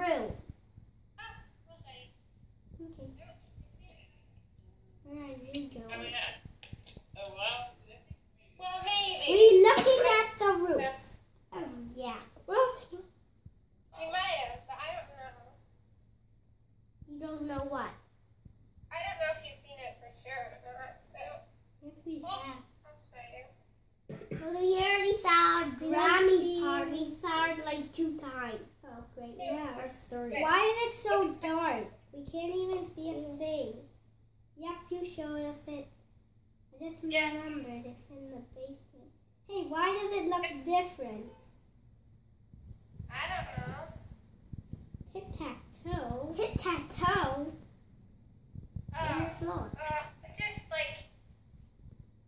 room. We'll say. Okay. Where are you going? Oh, wow. Well, maybe. We're looking at the roof. Oh, yeah. Roof. We might have, but I don't know. You don't know what? I don't know if you've seen it for sure or not, so. Yes, we Oh, have. I'll show you. Well, we already saw Grammy's part. We saw it like 2 times. Oh, great. Yeah. Or 3. Why is it so dark? We can't even see a thing. Yep, you showed us it. I just Yeah. remembered it's in the basement. Hey, why does it look different? I don't know. Tic-tac-toe. Tic-tac-toe on Uh, the floor. it's just like